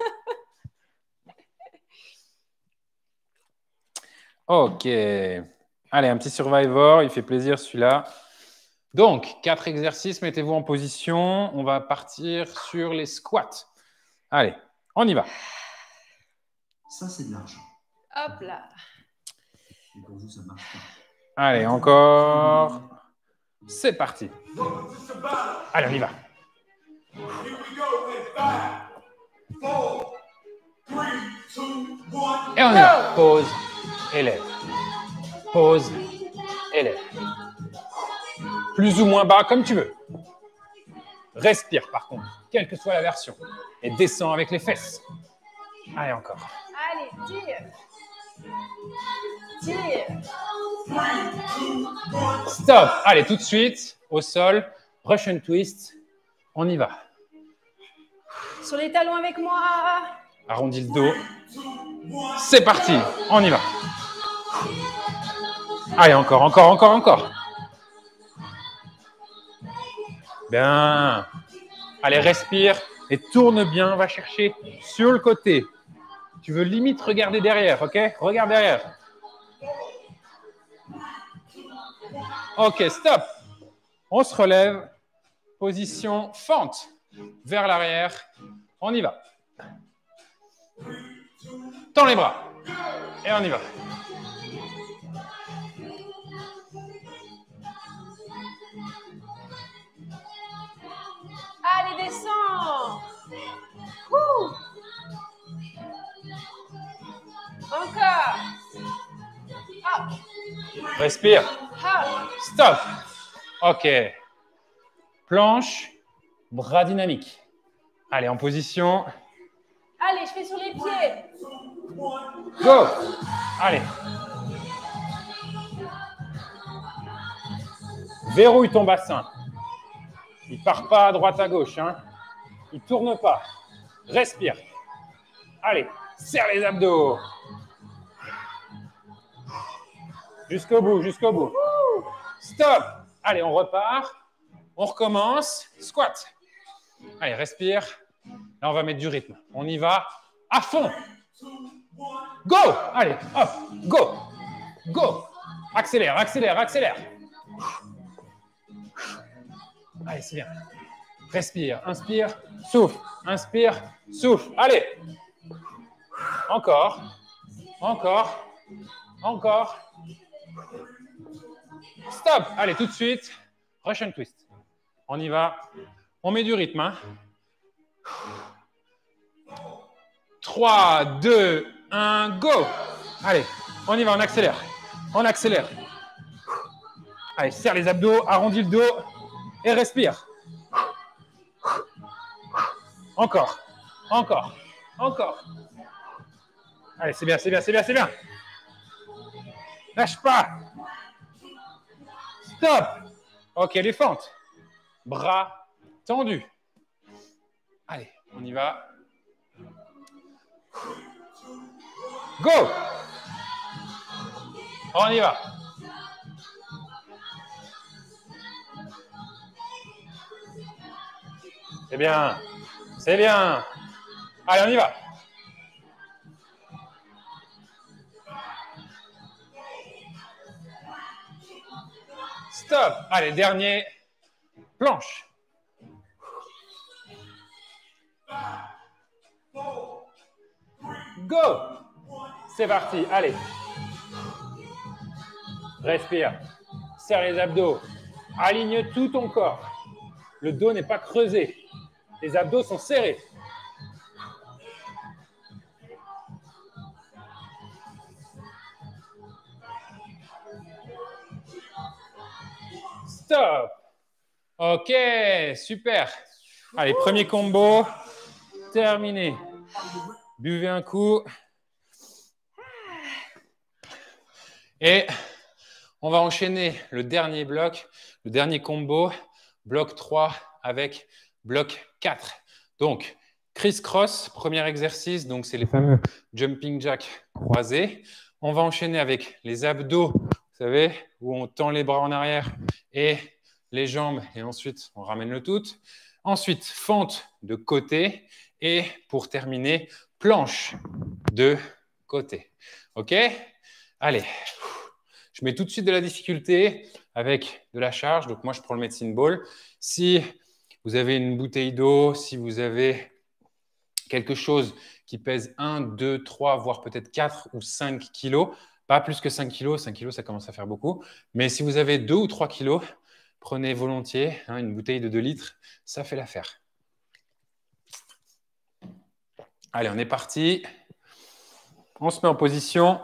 Ok. Allez, un petit survivor, il fait plaisir celui-là. Donc, quatre exercices, mettez-vous en position. On va partir sur les squats. Allez, on y va. Ça, c'est de l'argent. Hop là. Et pour vous, ça marche pas. Allez, encore. C'est parti. Allez, on y va. Et on y va. Pause, élève. Pause, élève. Plus ou moins bas, comme tu veux. Respire, par contre, quelle que soit la version. Et descends avec les fesses. Allez, encore. Allez, tire. Tire. Stop. Allez, tout de suite, au sol. Russian twist. On y va. Sur les talons avec moi. Arrondis le dos. C'est parti. On y va. Allez, encore, encore, encore, encore. Bien. Allez, respire et tourne bien. Va chercher sur le côté. Tu veux limite regarder derrière, ok? Regarde derrière. Ok, stop. On se relève. Position fente. Vers l'arrière. On y va. Tends les bras. Et on y va. Allez, descends. Ouh. Encore. Hop. Respire. Hop. Stop. Ok. Planche. Bras dynamiques. Allez, en position. Allez, je fais sur les pieds. Go. Allez. Verrouille ton bassin. Il ne part pas à droite à gauche. Hein. Il ne tourne pas. Respire. Allez, serre les abdos. Jusqu'au bout, jusqu'au bout. Stop. Allez, on repart. On recommence. Squat. Allez, respire. Là, on va mettre du rythme. On y va à fond. Go. Allez, hop, go. Go. Accélère, accélère, accélère. Allez, c'est bien. Respire, inspire, souffle, inspire, souffle. Allez. Encore, encore, encore. Stop. Allez, tout de suite. Russian twist. On y va. On met du rythme. Hein. trois, deux, un, go. Allez, on y va, on accélère. On accélère. Allez, serre les abdos, arrondis le dos et respire. Encore, encore, encore. Allez, c'est bien, c'est bien, c'est bien, c'est bien. Lâche pas. Stop. Ok, les fentes. Bras tendus. Allez, on y va. Go. On y va. C'est bien. C'est bien. Allez, on y va. Stop. Allez, dernier. Planche. Go. C'est parti. Allez. Respire. Serre les abdos. Aligne tout ton corps. Le dos n'est pas creusé. Les abdos sont serrés. Stop. Ok, super. Allez, premier combo. Terminé. Buvez un coup. Et on va enchaîner le dernier bloc, le dernier combo, bloc trois avec bloc quatre. Donc, criss-cross, premier exercice. Donc, c'est les fameux jumping jack croisés. On va enchaîner avec les abdos, vous savez, où on tend les bras en arrière et les jambes. Et ensuite, on ramène le tout. Ensuite, fente de côté. Et pour terminer, planche de côté. OK? Allez. Je mets tout de suite de la difficulté avec de la charge. Donc, moi, je prends le medicine ball. Si vous avez une bouteille d'eau, si vous avez quelque chose qui pèse un, deux, trois, voire peut-être quatre ou cinq kilos, pas plus que cinq kilos, cinq kilos, ça commence à faire beaucoup. Mais si vous avez deux ou trois kilos, prenez volontiers hein, une bouteille de deux litres, ça fait l'affaire. Allez, on est parti. On se met en position.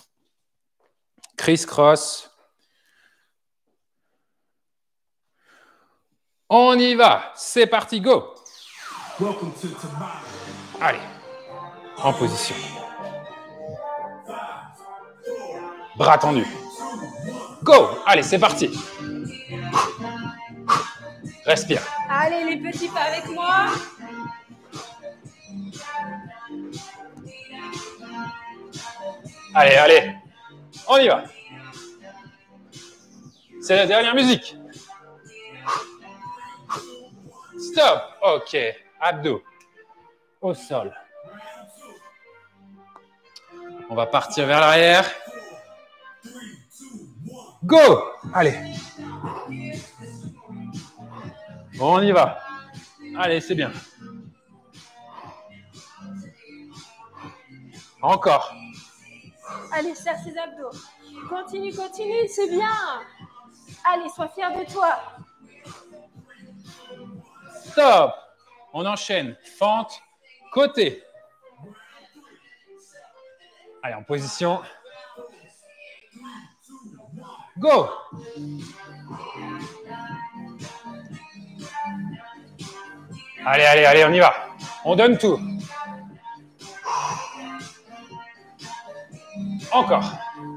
Criss-cross. On y va. C'est parti, go. Allez, en position. Bras tendus. Go. Allez, c'est parti. Respire. Allez, les petits pas avec moi. Allez, allez. On y va. C'est la dernière musique. Stop. OK. Abdos. Au sol. On va partir vers l'arrière. Go. Allez. On y va. Allez, c'est bien. Encore. Allez, serre ses abdos. Continue, continue, c'est bien. Allez, sois fier de toi. Stop. On enchaîne. Fente, côté. Allez, en position. Go. Allez, allez, allez, on y va. On donne tout. Encore.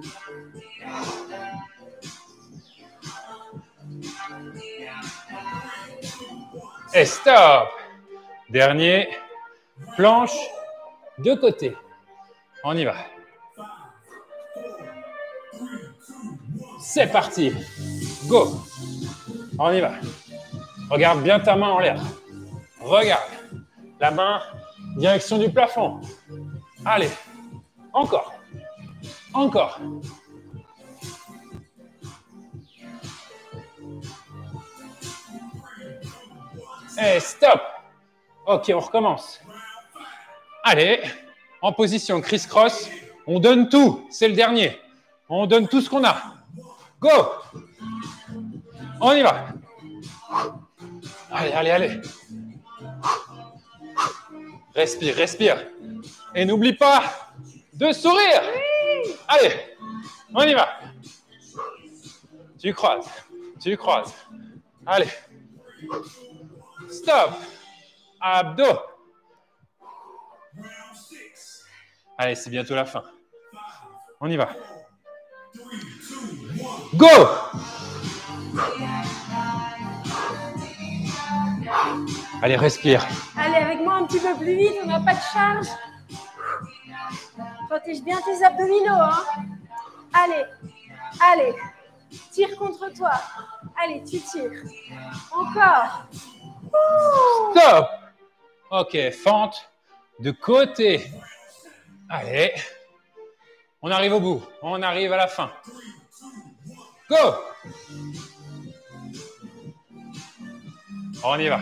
Et stop. Dernier. Planche de côté. On y va. C'est parti. Go. On y va. Regarde bien ta main en l'air. Regarde. La main, direction du plafond. Allez. Encore. Encore. Et stop. Ok, on recommence. Allez, en position criss-cross. On donne tout. C'est le dernier. On donne tout ce qu'on a. Go. On y va. Allez, allez, allez. Respire, respire. Et n'oublie pas de sourire. Oui. Allez, on y va. Tu croises, tu croises. Allez. Stop. Abdos. Allez, c'est bientôt la fin. On y va. Go. Allez, respire. Allez, avec moi un petit peu plus vite, on n'a pas de charge. Protège bien tes abdominaux. Hein. Allez, allez. Tire contre toi. Allez, tu tires. Encore. Ouh. Stop. Ok, fente de côté. Allez. On arrive au bout. On arrive à la fin. Go. On y va.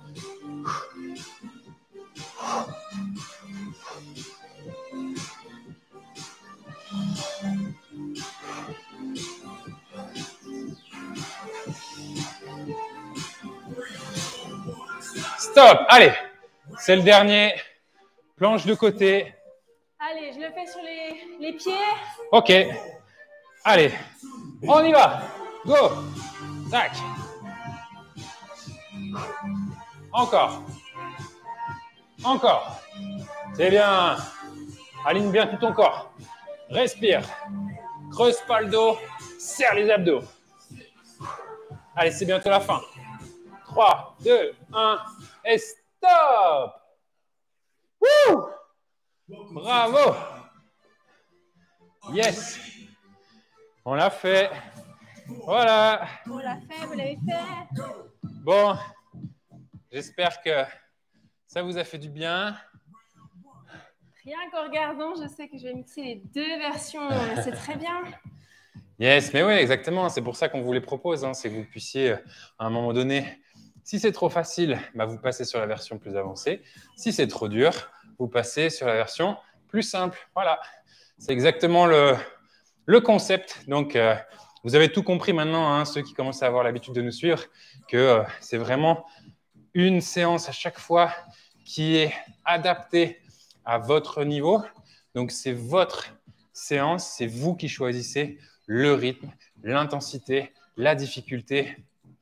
Stop. Allez. C'est le dernier. Planche de côté. Allez, je le fais sur les, les pieds. Ok. Allez. On y va. Go. Tac. Encore. Encore. C'est bien. Aligne bien tout ton corps. Respire. Creuse pas le dos. Serre les abdos. Allez, c'est bientôt la fin. trois, deux, un et stop. Wouh! Bravo. Yes. On l'a fait. Voilà. On l'a fait, vous l'avez fait. Bon, j'espère que ça vous a fait du bien. Rien qu'en regardant, je sais que je vais mixer les deux versions. C'est très bien. Yes, mais oui, exactement. C'est pour ça qu'on vous les propose. Hein, c'est que vous puissiez, à un moment donné, si c'est trop facile, bah, vous passez sur la version plus avancée. Si c'est trop dur, vous passez sur la version plus simple. Voilà, c'est exactement le, le concept. Donc, euh, vous avez tout compris maintenant, hein, ceux qui commencent à avoir l'habitude de nous suivre, que euh, c'est vraiment une séance à chaque fois qui est adaptée à votre niveau. Donc, c'est votre séance, c'est vous qui choisissez le rythme, l'intensité, la difficulté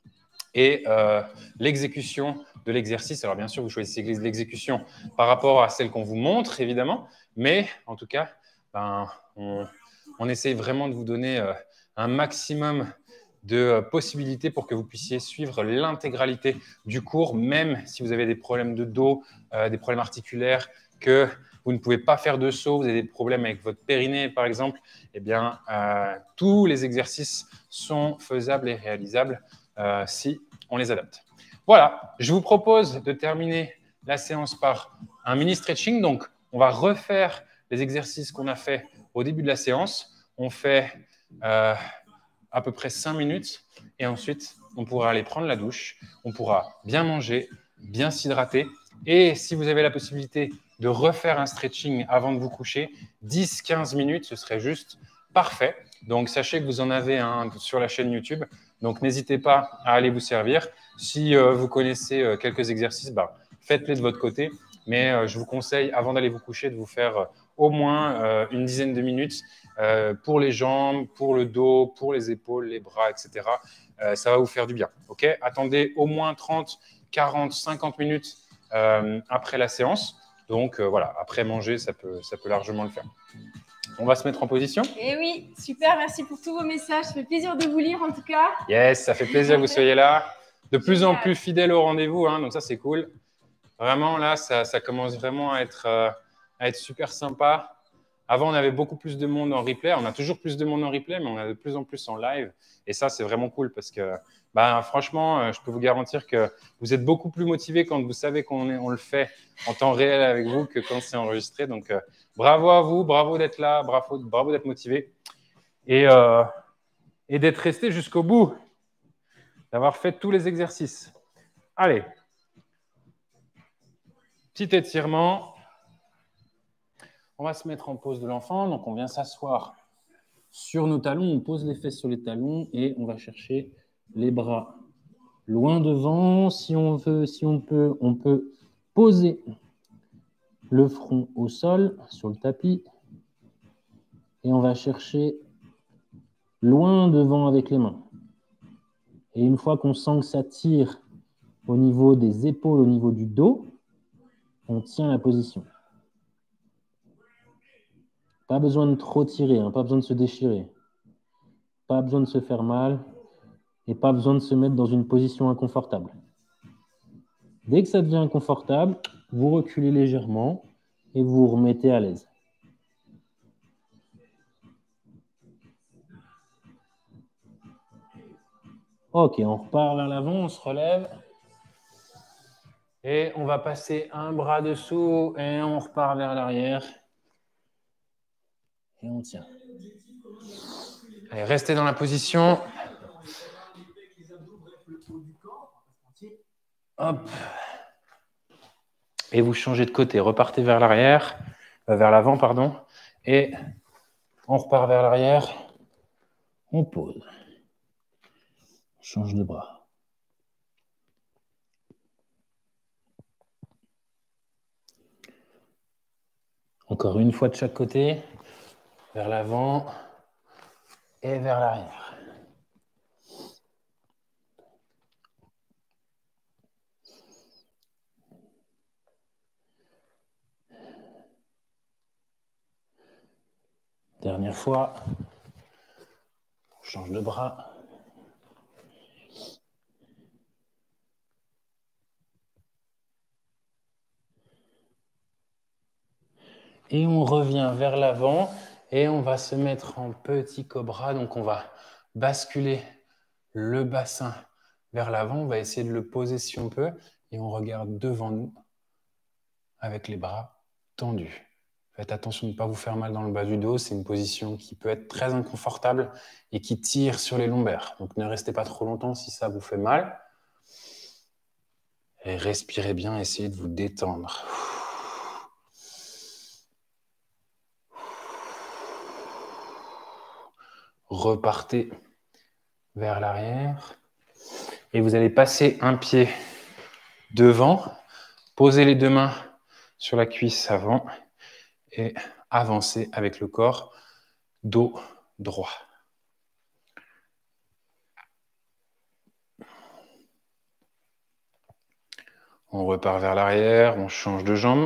et euh, l'exécution de l'exercice. Alors, bien sûr, vous choisissez l'exécution par rapport à celle qu'on vous montre, évidemment, mais en tout cas, ben, on, on essaye vraiment de vous donner euh, un maximum de euh, possibilités pour que vous puissiez suivre l'intégralité du cours, même si vous avez des problèmes de dos, euh, des problèmes articulaires, que vous ne pouvez pas faire de saut, vous avez des problèmes avec votre périnée, par exemple, eh bien, euh, tous les exercices sont faisables et réalisables euh, si on les adapte. Voilà, je vous propose de terminer la séance par un mini stretching. Donc, on va refaire les exercices qu'on a fait au début de la séance. On fait euh, à peu près cinq minutes et ensuite, on pourra aller prendre la douche. On pourra bien manger, bien s'hydrater. Et si vous avez la possibilité de refaire un stretching avant de vous coucher, dix à quinze minutes, ce serait juste parfait. Donc, sachez que vous en avez un sur la chaîne YouTube. Donc, n'hésitez pas à aller vous servir. Si euh, vous connaissez euh, quelques exercices, bah, faites-les de votre côté. Mais euh, je vous conseille, avant d'aller vous coucher, de vous faire euh, au moins euh, une dizaine de minutes euh, pour les jambes, pour le dos, pour les épaules, les bras, et cetera. Euh, ça va vous faire du bien. Okay ? Attendez au moins trente, quarante, cinquante minutes euh, après la séance. Donc, euh, voilà, après manger, ça peut, ça peut largement le faire. On va se mettre en position. Et oui, super, merci pour tous vos messages. Ça fait plaisir de vous lire en tout cas. Yes, ça fait plaisir que vous soyez là. De plus en plus fidèles au rendez-vous, hein, donc ça, c'est cool. Vraiment, là, ça, ça commence vraiment à être, euh, à être super sympa. Avant, on avait beaucoup plus de monde en replay. On a toujours plus de monde en replay, mais on a de plus en plus en live. Et ça, c'est vraiment cool parce que, bah, franchement, je peux vous garantir que vous êtes beaucoup plus motivés quand vous savez qu'on on le fait en temps réel avec vous que quand c'est enregistré. Donc, euh, bravo à vous, bravo d'être là, bravo, bravo d'être motivé et, euh, et d'être resté jusqu'au bout, d'avoir fait tous les exercices. Allez, Petit étirement. On va se mettre en pose de l'enfant. Donc, on vient s'asseoir sur nos talons. On pose les fesses sur les talons et on va chercher les bras loin devant. Si on veut, si on peut, on peut poser le front au sol, sur le tapis. Et on va chercher loin devant avec les mains. Et une fois qu'on sent que ça tire au niveau des épaules, au niveau du dos, on tient la position. Pas besoin de trop tirer, hein, pas besoin de se déchirer. Pas besoin de se faire mal et pas besoin de se mettre dans une position inconfortable. Dès que ça devient inconfortable, vous reculez légèrement et vous vous remettez à l'aise. Ok, on repart vers l'avant, on se relève. Et on va passer un bras dessous et on repart vers l'arrière. Et on tient. Allez, restez dans la position. Hop. Et vous changez de côté. Repartez vers l'arrière, euh, vers l'avant, pardon. Et on repart vers l'arrière. On pose. On change de bras. Encore une fois de chaque côté, vers l'avant et vers l'arrière. Dernière fois, on change de bras. Et on revient vers l'avant et on va se mettre en petit cobra. Donc, on va basculer le bassin vers l'avant. On va essayer de le poser si on peut. Et on regarde devant nous avec les bras tendus. Faites attention de ne pas vous faire mal dans le bas du dos. C'est une position qui peut être très inconfortable et qui tire sur les lombaires. Donc, ne restez pas trop longtemps si ça vous fait mal. Et respirez bien, essayez de vous détendre. Repartez vers l'arrière et vous allez passer un pied devant, posez les deux mains sur la cuisse avant et avancez avec le corps, dos droit. On repart vers l'arrière, on change de jambe.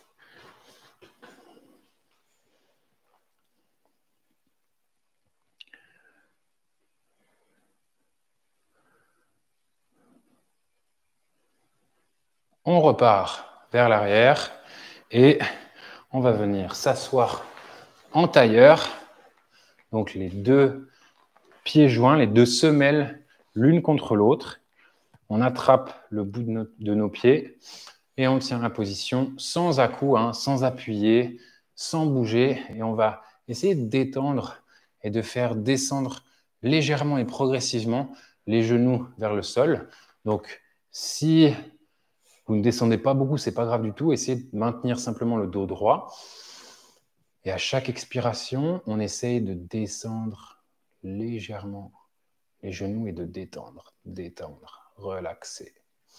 On repart vers l'arrière et on va venir s'asseoir en tailleur. Donc les deux pieds joints, les deux semelles l'une contre l'autre. On attrape le bout de nos, de nos pieds et on tient la position sans à-coups, hein, sans appuyer, sans bouger. Et on va essayer de détendre et de faire descendre légèrement et progressivement les genoux vers le sol. Donc si vous ne descendez pas beaucoup, ce n'est pas grave du tout. Essayez de maintenir simplement le dos droit. Et à chaque expiration, on essaye de descendre légèrement les genoux et de détendre, détendre, relaxer.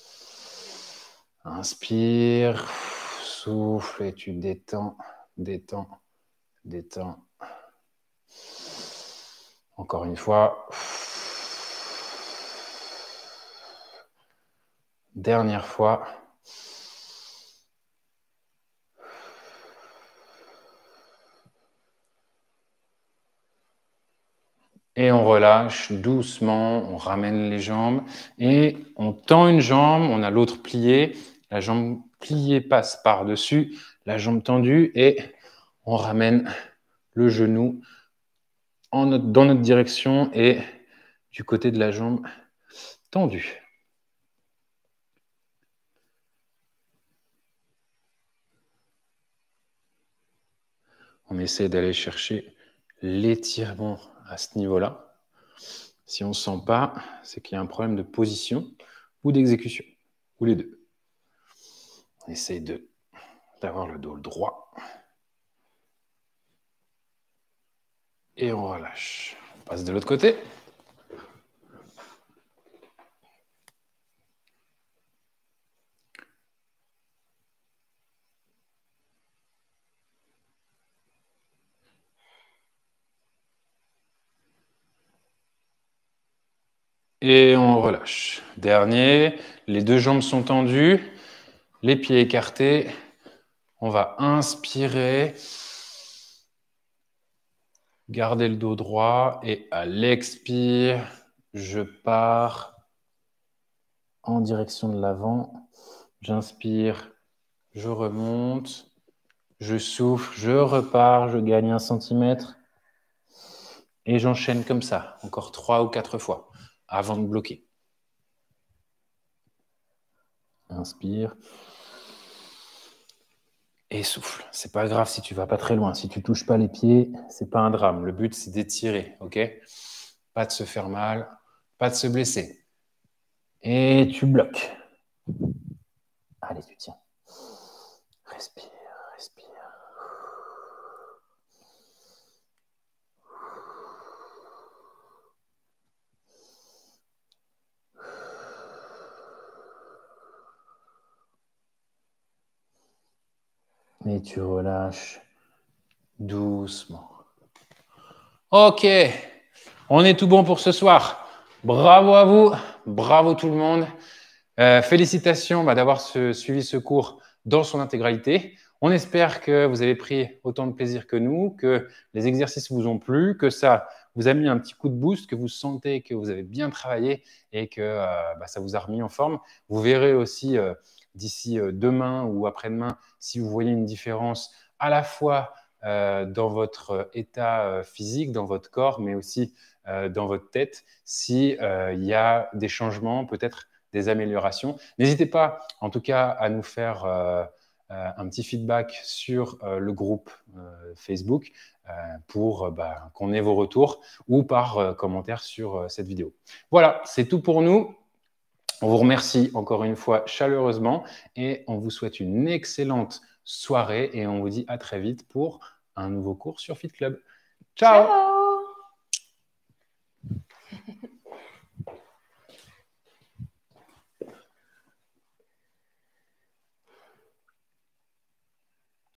Inspire, souffle et tu détends, détends, détends. Encore une fois. Dernière fois. Et on relâche doucement, on ramène les jambes et on tend une jambe, on a l'autre pliée, la jambe pliée passe par-dessus, la jambe tendue et on ramène le genou en notre, dans notre direction et du côté de la jambe tendue. On essaie d'aller chercher l'étirement à ce niveau-là. Si on ne sent pas, c'est qu'il y a un problème de position ou d'exécution, ou les deux. On essaie de d'avoir le dos droit. Et on relâche. On passe de l'autre côté. Et on relâche. Dernier, les deux jambes sont tendues, les pieds écartés. On va inspirer, garder le dos droit et à l'expire, je pars en direction de l'avant. J'inspire, je remonte, je souffle, je repars, je gagne un centimètre et j'enchaîne comme ça, encore trois ou quatre fois avant de bloquer. Inspire. Et souffle. C'est pas grave si tu vas pas très loin. Si tu touches pas les pieds, c'est pas un drame. Le but, c'est d'étirer, ok? Pas de se faire mal, pas de se blesser. Et tu bloques. Allez, tu tiens. Respire, respire. Et tu relâches doucement. Ok, on est tout bon pour ce soir. Bravo à vous, bravo tout le monde. Euh, félicitations bah, d'avoir ce, suivi ce cours dans son intégralité. On espère que vous avez pris autant de plaisir que nous, que les exercices vous ont plu, que ça vous a mis un petit coup de boost, que vous sentez que vous avez bien travaillé et que euh, bah, ça vous a remis en forme. Vous verrez aussi euh, d'ici euh, demain ou après-demain si vous voyez une différence à la fois euh, dans votre état euh, physique, dans votre corps, mais aussi euh, dans votre tête, s'il euh, y a des changements, peut-être des améliorations. N'hésitez pas, en tout cas, à nous faire euh, euh, un petit feedback sur euh, le groupe euh, Facebook euh, pour euh, bah, qu'on ait vos retours ou par euh, commentaire sur euh, cette vidéo. Voilà, c'est tout pour nous. On vous remercie encore une fois chaleureusement et on vous souhaite une excellente soirée et on vous dit à très vite pour un nouveau cours sur Fit Club. Ciao! Ciao!